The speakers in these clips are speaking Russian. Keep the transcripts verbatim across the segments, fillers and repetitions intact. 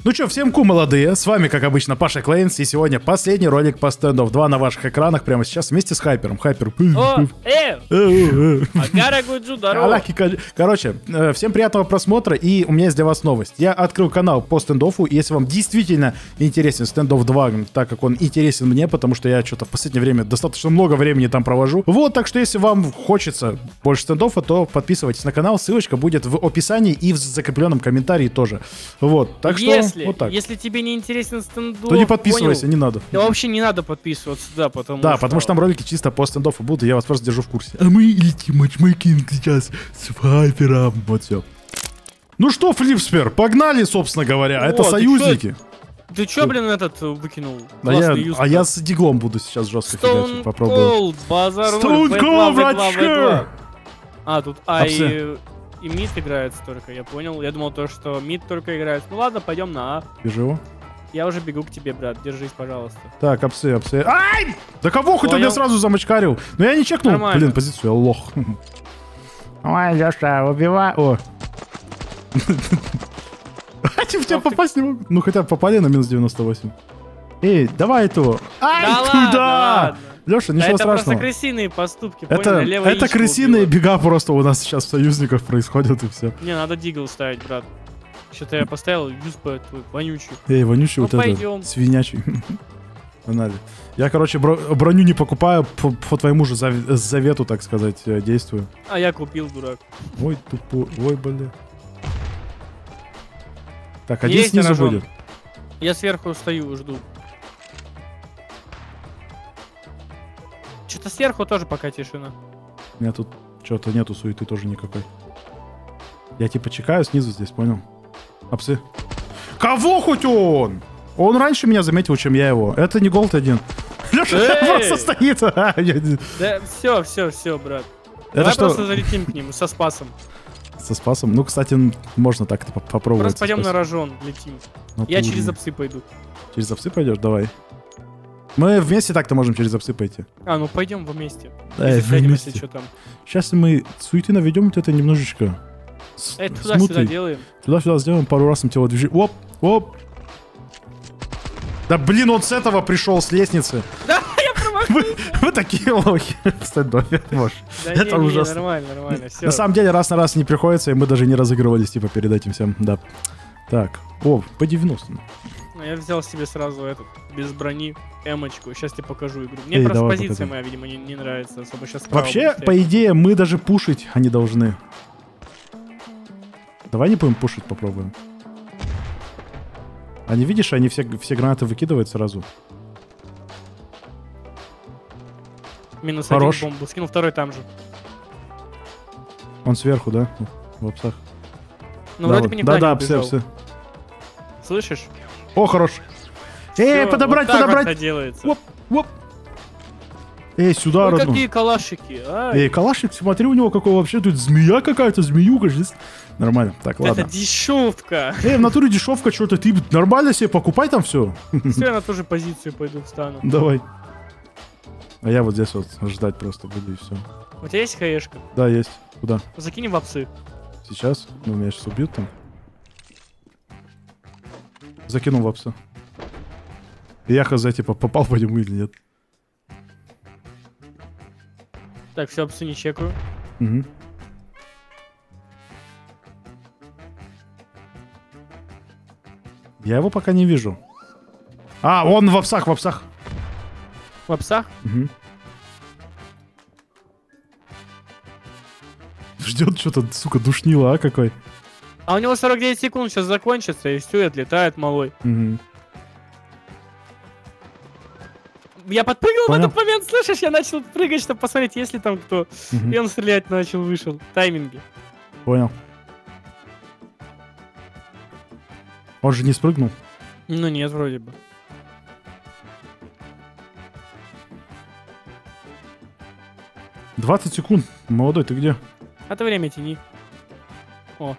Ну что, всем ку, молодые, с вами, как обычно, Паша Клейнс, и сегодня последний ролик по стендов два на ваших экранах прямо сейчас вместе с Хайпером. Хайпер. О, э! Агара Гуджу, здорово. Короче, всем приятного просмотра, и у меня есть для вас новость. Я открыл канал по стендофу, и если вам действительно интересен стендофф два, так как он интересен мне, потому что я что-то в последнее время достаточно много времени там провожу. Вот, так что если вам хочется больше стендоффа, то подписывайтесь на канал, ссылочка будет в описании и в закрепленном комментарии тоже. Вот, так что если, вот так. Если тебе не интересен стендофф, то не подписывайся, понял? не надо. Да вообще не надо подписываться, да, потому Да, что... потому что там ролики чисто по стендоффу будут, и я вас просто держу в курсе. А мы летим матчмейкинг сейчас с Хайпером. Вот все. Ну что, Флипспер, погнали, собственно говоря. О, Это ты союзники. Чё, ты чё, блин, этот выкинул? А я, а я с диглом буду сейчас жестко фигачить, попробую. Cold, базар, Stone Cold, братишка! А, тут А Апсы. и, и мид играется только, я понял. Я думал то, что мид только играет. Ну ладно, пойдем на А. Вижу его. Я уже бегу к тебе, брат, держись, пожалуйста. Так, апсы, апсы. Ай! Да кого хоть он Понял. меня сразу замочкарил? Но я не чекнул. Нормально. Блин, позицию, я лох. Ой, Леша, убивай. О. А в тебя попасть не могу. Ну хотя бы попали на минус девяносто восемь. Эй, давай этого. Ай, Да туда! ладно, ладно. Леша, Да ничего это просто страшного. крысиные поступки, Это, понял? Левое это яичко крысиные убило. бега просто у нас сейчас в союзниках происходят и все. Не, надо дигл ставить, брат. Что-то я поставил юспа твой вонючий. Эй, вонючий Ну, вот пойдем. этот, свинячий. Надо. Я, короче, бро- броню не покупаю, по, по твоему же зав- завету, так сказать, э, действую. А я купил, дурак. Ой, тупой, ой, бля. Так, Не один лезь на снизу рожон. будет. Я сверху стою, жду. Что-то сверху тоже пока тишина. У меня тут что-то нету суеты тоже никакой. Я типа чекаю снизу здесь, понял? Апсы. Кого хоть он? Он раньше меня заметил, чем я его. Это не голд один. Леша Эй! просто стоит. А, я- Да, все, все, все, брат. Это Давай что? просто залетим к нему со спасом. Со спасом. Ну, кстати, м, можно так по- попробовать. Просто пойдем со на спасом. рожон, летим. Ну, Я ты через уже- апсы пойду. Через апсы пойдешь? Давай. Мы вместе так-то можем через апсы пойти. А, ну пойдем вместе. Да, Если сядем, вместе. если что там. Сейчас мы суеты наведем вот это немножечко. С- Эй, туда-сюда смутой. делаем. Туда-сюда сделаем пару раз им телодвижение. Оп, оп. Да блин, он с этого пришел, с лестницы. Да, я промахнулся. Вы, вы такие лохи. Стендоффе, может. Да Это не, не, не, ужасно. нормально, нормально, все. На самом деле, раз на раз не приходится, и мы даже не разыгрывались, типа, перед этим всем. Да. Так. О, по девяносто. Ну, я взял себе сразу этот, без брони, эмочку. Сейчас тебе покажу игру. Мне Эй, просто давай, позиция покажи. моя, видимо, не, не нравится особо. Сейчас Вообще, по идее, мы даже пушить они должны. Давай не будем пушить, попробуем. Они, видишь, они все, все гранаты выкидывают сразу. Минус Хорош. один бомбу. Скинул второй там же. Он сверху, да? В апсах. Ну, да, вроде вот. бы никуда да, да, не апсы, убежал. апсы. Слышишь? О, хорош. Эй, Всё, подобрать, вот так подобрать. вот это делается. Оп, оп. Эй, сюда, Ой, родной. какие калашики. Ай. Эй, калашик, смотри, у него какой вообще тут змея какая-то, змеюка здесь. Нормально, так, ладно. Это дешевка. Эй, в натуре дешевка, что-то ты нормально себе покупай там все. Все, я на ту же позицию пойду встану. Давай. А я вот здесь вот ждать просто буду и все. У тебя есть хаешка? Да, есть. Куда? Закинь в апсы. Сейчас? Ну, меня сейчас убьют там. Закинул в апса. Я хз, типа, попал по нему или нет. Так, все, апсы не чекаю. Угу. Я его пока не вижу. А, он в апсах, в апсах. В апсах? Угу. Ждет что-то, сука, душнило, а какой. А у него сорок девять секунд сейчас закончится, и все, и отлетает малой. Угу. Я подпрыгнул Понял. в этот момент, слышишь? Я начал прыгать, чтобы посмотреть, есть ли там кто. Угу. И он стрелять начал, вышел. Тайминги. Понял. Он же не спрыгнул. Ну нет, вроде бы. двадцать секунд. Молодой, ты где? А ты время тяни. О.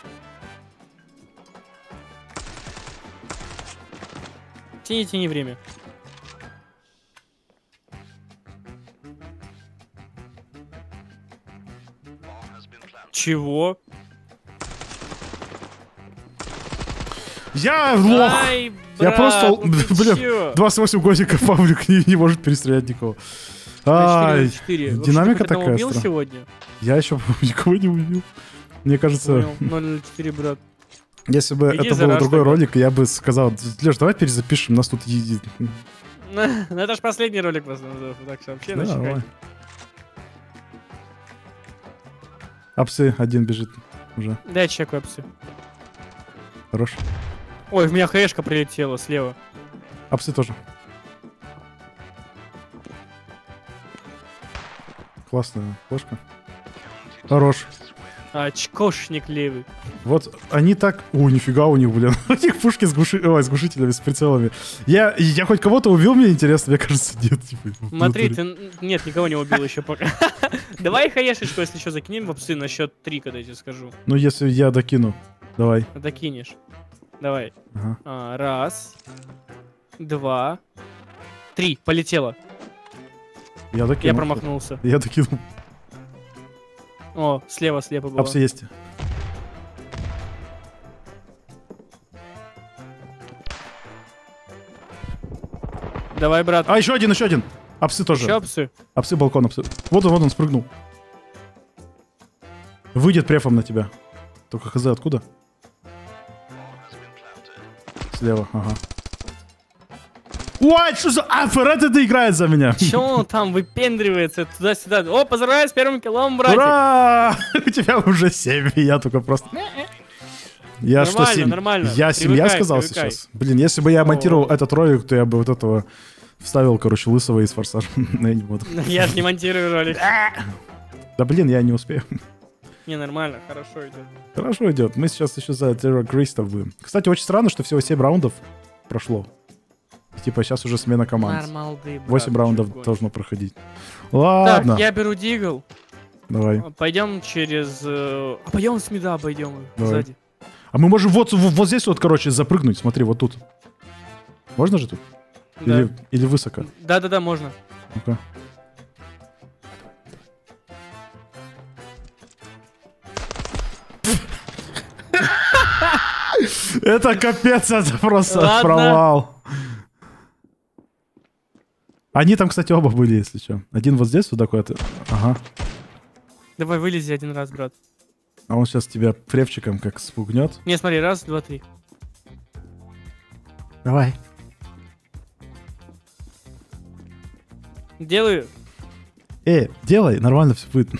Тяни, тяни время. Чего? Я лох! Ай, Я брат, просто, ну ты блин, чё? двадцать восемь годиков Павлик не, не может перестрелять никого. Ай, На четыре на четыре. динамика Вообще, ты хоть такая одного убил стра- сегодня? Я еще никого не убил. Мне кажется, Понял. ноль на четыре, брат. если бы Иди это за был раш другой тогда. ролик, я бы сказал, Леш, давай перезапишем, нас тут едит. Ну это ж последний ролик, пацаны, так что вообще Да, давай. начекайте. Апсы, один бежит уже. Дай чеку апсы. Хорош. Ой, в меня хэшка прилетела слева. Апсы тоже. Классная флешка. Хорош. Очкошник левый. Вот они так... Ой, нифига у них, блин. У них пушки с, глуши... Ой, с глушителями, с прицелами. Я, я хоть кого-то убил, мне интересно? Мне кажется, нет. Типа, Смотри, внутри. ты... Нет, никого не убил еще пока. Давай хаешечку, если что, закинем в апсы на счет три, когда я тебе скажу. Ну, если я докину. Давай. Докинешь. Давай. Ага. А, раз. Два. Три. Полетело. Я докину. Я промахнулся. Я докинул. О, слева слепо было. Апсы есть. Давай, брат. А, еще один, еще один. Апсы тоже. Еще апсы. Апсы, балкон, апсы. Вот он, вот он, спрыгнул. Выйдет префом на тебя. Только хз откуда? Слева, ага. Ой, что за... А, Феррет это играет за меня. Че он там выпендривается туда-сюда? О, поздравляю с первым киллом, братик. Ура! У тебя уже семь, я только просто... Я что, Нормально, семь? нормально. Я семья Привыкай, сказал привыкай. сейчас? Блин, если бы я монтировал О. этот ролик, то я бы вот этого вставил, короче, лысого из форсажа. Но я не буду. Я ж не монтирую ролик. Да блин, я не успею. Не, нормально, хорошо идет. Хорошо идет. Мы сейчас еще за террористов будем. Кстати, очень странно, что всего семь раундов прошло. И, типа сейчас уже смена команд. Нормалды, брат, восемь чё раундов гонишь? должно проходить. Ладно, Так, я беру дигл. давай. Пойдем через... э, А пойдем с мида обойдем их Давай. сзади. А мы можем вот, вот, вот здесь вот, короче, запрыгнуть. Смотри, вот тут. Можно же тут? Да. Или, или высоко? Да-да-да, можно. Ну-ка. Это капец, это просто Ладно. провал. Они там, кстати, оба были, если что. Один вот здесь, вот такой. Ага. Давай вылези один раз, брат. А он сейчас тебя превчиком как спугнет. Не, смотри, раз, два, три. Давай. Делаю. Эй, делай, нормально все будет.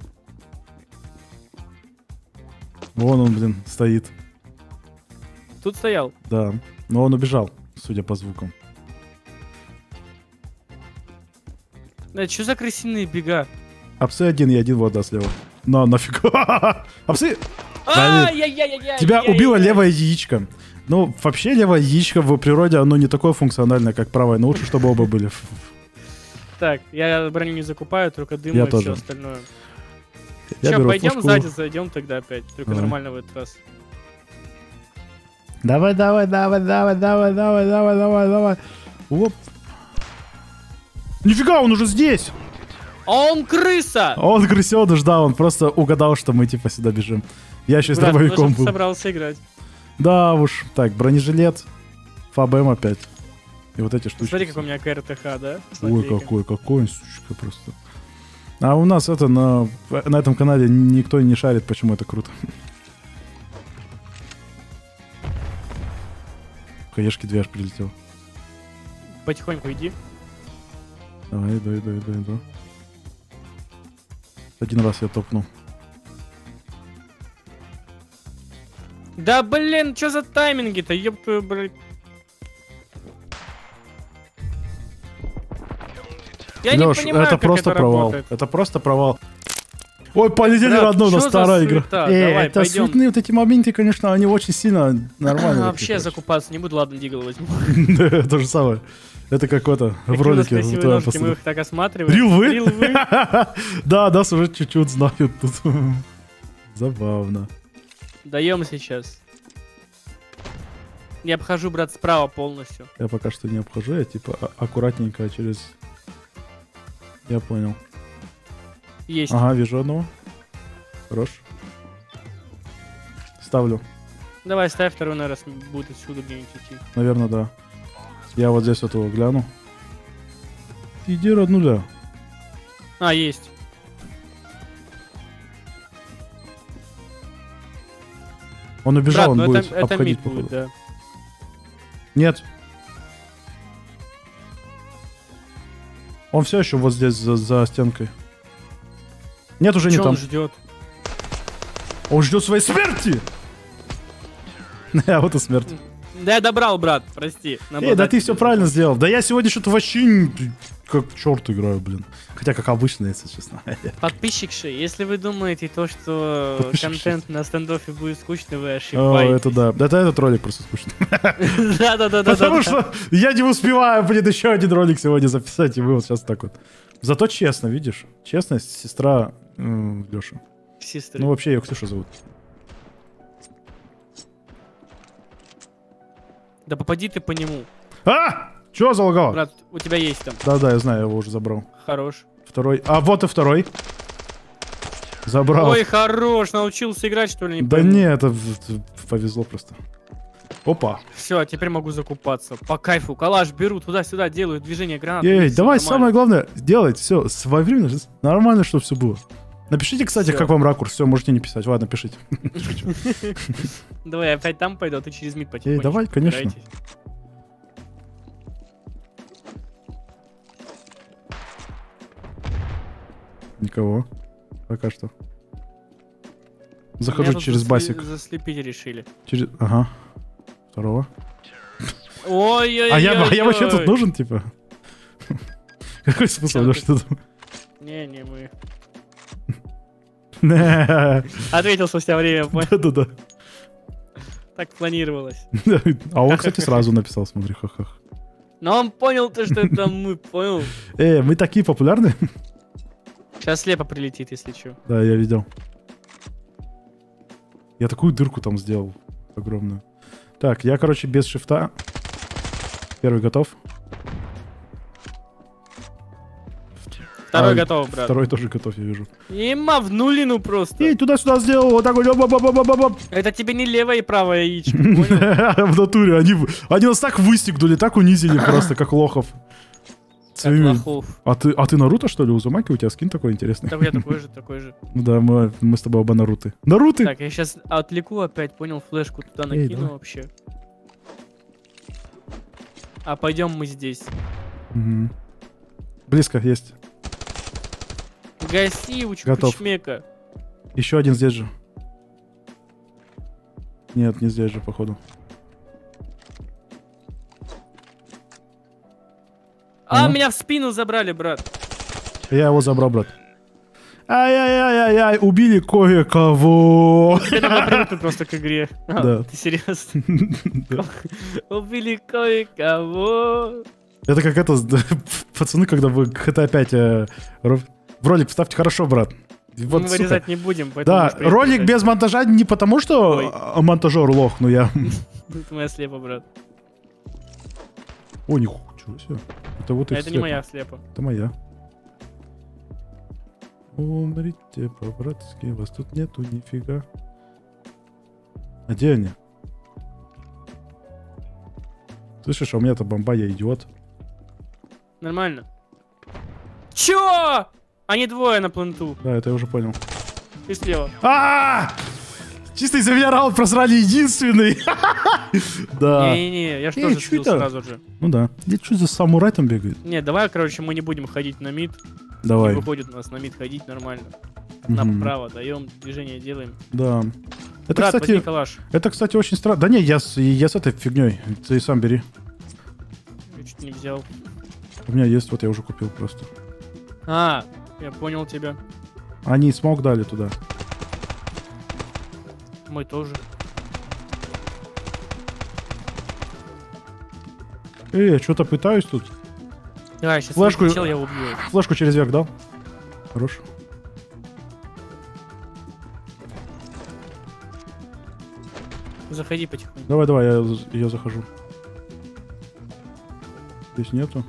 Вон он, блин, стоит. Тут стоял. Да. Но он убежал, судя по звукам. Да, что за крысиные бега? Апсы один и один вода слева. На, нафиг. Апсы! Да, Ай-яй-яй-яй-яй. тебя убило левое яичко. Ну, вообще левое яичко в природе, оно не такое функциональное, как правое, но лучше, чтобы оба были. Так, я броню не закупаю, только дым Я и все тоже. остальное. Я Че, беру пойдем флешку. сзади, зайдем тогда опять. Только Давай. нормально в этот раз. Давай, давай, давай, давай, давай, давай, давай, давай, давай. Оп. Нифига, он уже здесь! А он крыса! Он крысёныш, да, он просто угадал, что мы типа сюда бежим. Я еще с Брат, дробовиком ну, был. собрался играть. Да уж. Так, бронежилет. ФАБМ опять. И вот эти штучки. Смотри, как у меня КРТХ, да? Ой, Смотри-ка. какой, какой, сучка просто. А у нас это на, на этом канале никто не шарит, почему это круто. Хаешки две аж прилетел. Потихоньку иди. Давай, иду, иду, иду, иду. Один раз я топнул. Да блин, что за тайминги-то, ёб твою, блядь. Я Лёш, не понимаю, это как просто это провал. работает. Это просто провал. Ой, полетели Брат, родной, у нас чё за старая игра. суета? Э, Давай, это пойдем. суетные вот эти моменты, конечно, они очень сильно нормально. Вообще закупаться не буду, ладно, дигл возьму. Да, то же самое. Это какое-то в Какие у нас ролике. красивые вот, да, ножки, мы посмотри. их так осматриваем. Рил вы? Рил вы? Да, нас уже чуть-чуть знают тут. Забавно. Даем сейчас. Я обхожу, брат, справа полностью. Я пока что не обхожу, я типа а- аккуратненько через... Я понял. Есть. Ага, вижу одного. Хорош. Ставлю. Давай, ставь второй, наверное, будет отсюда где-нибудь идти. Наверное, да. Я вот здесь вот его гляну. Иди, роднуля. А, есть. Он убежал, Брат, он ну будет это, это обходить, мид будет, походу. да. Нет. Он все еще вот здесь, за, за стенкой. Нет, уже не Чё там. он ждет? Он ждет своей смерти! А вот и смерть. Да я добрал, брат, прости. Эй, да ты все правильно сделал. Да я сегодня что-то вообще не- как черт играю, блин. Хотя как обычно, если честно. Подписчикши, если вы думаете то, что Подписчикши. контент на стендофе будет скучный, вы О, ошибаетесь. это да. Это этот ролик просто скучный. Да-да-да. Потому что я не успеваю, блин, еще один ролик сегодня записать, и вы вот сейчас так вот. Зато честно, видишь? Честность, сестра Леши. Сестры. Ну, вообще ее Ксюша зовут. Да попади ты по нему. А! Чего залагало? Брат, у тебя есть там. Да-да, я знаю, я его уже забрал. Хорош. Второй. А, вот и второй. Забрал. Ой, хорош, научился играть, что ли? Не Да не, это в- в- повезло просто. Опа. Все, теперь могу закупаться. По кайфу. Калаш беру, туда-сюда делаю движение гранаты. Ей, всё давай нормально. самое главное делать все своевременно, нормально, чтобы все было. Напишите, кстати, Всё. как вам ракурс. Все, можете не писать. Ладно, пишите. Давай, опять там пойду, а ты через мид потихонечку. давай, конечно. убирайтесь. Никого. Пока что. Меня Захожу тут через засли- басик. Заслепить решили. Через... Ага. Второго. Ой-ой-ой. А я, а я вообще тут нужен, типа? Какой смысл? Чё Да ты- что там? Не, не мы. Да-да-да. Ответил спустя время, понял? Так планировалось. А он, кстати, сразу написал, смотри, ха-ха. Но он понял то, что это мы, понял? Э, мы такие популярные? Сейчас слепо прилетит, если что. Да, я видел. Я такую дырку там сделал. Огромную. Так, я, короче, без шифта. Первый готов. Второй А, готов, брат. Второй тоже готов, я вижу. Има в нулину просто. И туда-сюда сделал, вот так вот. оп-оп-оп-оп-оп-оп. Это тебе не левое и правое яичко, понял? В натуре, они, они нас так выстегнули, так унизили просто, как лохов. Как Своими- лохов. А ты, а ты Наруто, что ли, Узумаки? У тебя скин такой интересный? Так я такой же, такой же. Ну да, мы, мы с тобой оба Наруты. Наруты! Так, я сейчас отвлеку опять, понял, флешку туда Эй, накину давай. вообще. А пойдем мы здесь. Мгм. Близко есть. Гаси, учу Готов. пучмека. Еще один здесь же. Нет, не здесь же, походу. А, Ну? меня в спину забрали, брат. Я его забрал, брат. Ай-яй-яй-яй-яй, убили кое-кого. Тебе надо привыкнуть просто к игре. А, Да. Ты серьезно? Да. Убили кое-кого. Это как это, пацаны, когда вы джи ти эй пять э, ро- в ролик вставьте хорошо, брат. Вот, Мы сука. вырезать не будем, поэтому... Да, можешь приехать ролик вырезать. без монтажа не потому, что Ой. а, монтажер лох, но я... Это моя слепа, брат. О, нихуя себе. Это вот А их это не слепо. моя слепа. Это моя. Умрите по-братски, вас тут нету нифига. А где они? Слышишь, а у меня-то бомба, я идиот. Нормально. Чё? Они двое на пленту. Да, это я уже понял. И слева. А! Чисто из-за меня раунд просрали единственный. Да. Не-не-не, я же Эй, тоже чё слил это? сразу же. Ну да. Здесь что за самурай там бегает? Не, давай, короче, мы не будем ходить на мид. Не Давай. выходит у нас на мид ходить нормально. Мгм. Направо даем, движение делаем. Да. Это, Брат, возьми кстати, калаш. это, кстати, очень странно. Да не, я с, я с этой фигней. Ты сам бери. Я чуть не взял. У меня есть, вот я уже купил просто. А, я понял тебя. Они смог дали туда. Мы тоже. Эй, я что-то пытаюсь тут. Давай, сейчас Флешку- чел, я убью. Флешку через верх дал. Хорош. Заходи потихоньку. Давай, давай, я ее захожу. Здесь нету.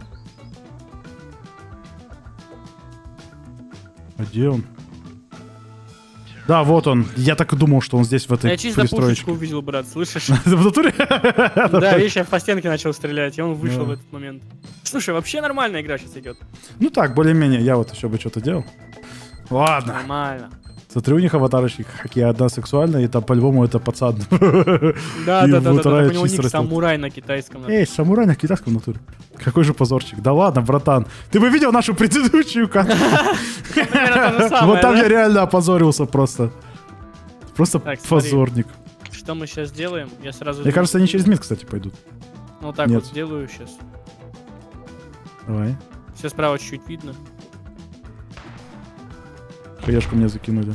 А где он? Да, вот он. Я так и думал, что он здесь в этой Я чисто пристроечке. пушечку увидел, брат, слышишь? В натуре? Да, видишь, я по стенке начал стрелять, и он вышел Да. в этот момент. Слушай, вообще нормальная игра сейчас идет. Ну так, более-менее. Я вот еще бы что-то делал. Ладно. Нормально. Смотри, у них аватарочки какие. Одна сексуальная, и там по-любому это пацан. Да, И да, да, да, вытирает да, у него чисто ник растет. самурай на китайском. Эй, самурай на китайском натуре. Какой же позорчик. Да ладно, братан. Ты бы видел нашу предыдущую катку? Вот там я реально опозорился просто. Просто Так, смотри. позорник. Что мы сейчас делаем? Я сразу... Мне кажется, они через мид, кстати, пойдут. Ну, вот так Нет. вот сделаю сейчас. Давай. Все справа чуть-чуть видно. Хаешку мне закинули.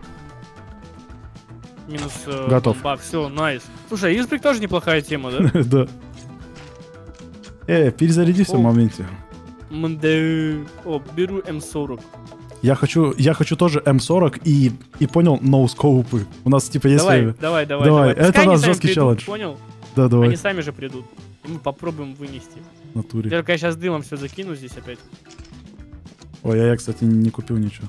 Минус... э, Готов. бомба. Все, найс. Слушай, Юзбрик тоже неплохая тема, да? Да. Э, перезарядись в О. моменте. Мда. О, беру эм сорок. Я хочу, я хочу тоже эм сорок и, и понял, ноускоупы. У нас типа есть Давай, время. давай, давай, Давай, давай. это Пускай у нас они сами жесткий придут, челлендж. Понял? Да, давай. Они сами же придут. И мы попробуем вынести. В натуре. Только я сейчас дымом все закину здесь опять. Ой, я, я, кстати, не купил ничего.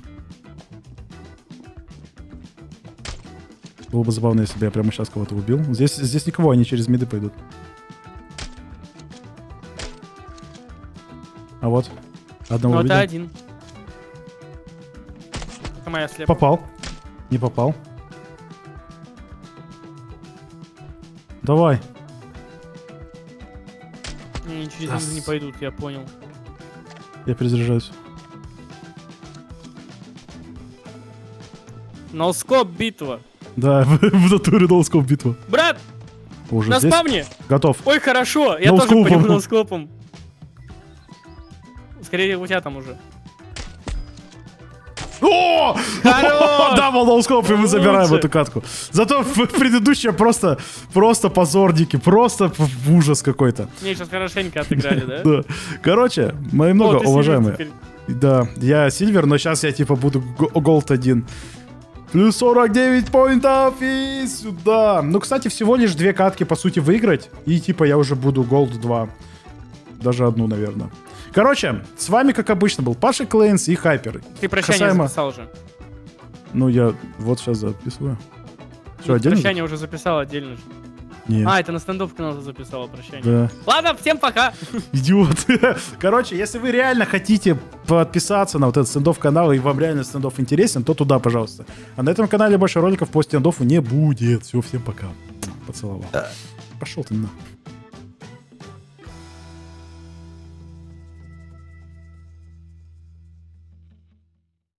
Было бы забавно, если бы я прямо сейчас кого-то убил. Здесь, здесь никого, они через миды пойдут. А вот. Одного Ну, увидел. это один. Моя слепа. Попал. Не попал. Давай. Не, через Да них не с- пойдут, я понял. Я перезаряжаюсь. Ноускоп битва. Да, в натуре ноускоп битва. Брат, Уже на здесь? спавне. Готов. Ой, хорошо. Я тоже Ноускопом. по нему ноускопом. Скорее у тебя там уже. О! Хорош! Дабл ноускоп, и мы забираем Лучше. эту катку. Зато в предыдущая просто, просто позорники, просто в- ужас какой-то. Не, сейчас хорошенько отыграли, да? Да. Короче, мои О, много ты Сильвер уважаемые. теперь. Да, я Сильвер, но сейчас я типа буду го- голд один. Плюс сорок девять поинтов и сюда. Ну, кстати, всего лишь две катки, по сути, выиграть. И типа я уже буду голд два. Даже одну, наверное. Короче, с вами, как обычно, был Паша Клейнс и Хайпер. Ты прощание Касаемо- записал уже. Ну, я вот сейчас записываю. Все, Ну, отдельно? Прощание уже записал отдельно же. Нет. А, это на стендов канал записала прощание. Да. Ладно, всем пока. Идиот. Короче, если вы реально хотите подписаться на вот этот стендов канал и вам реально стендов интересен, то туда, пожалуйста. А на этом канале больше роликов по стендофу не будет. Все, всем пока. Поцеловал. Пошел ты на.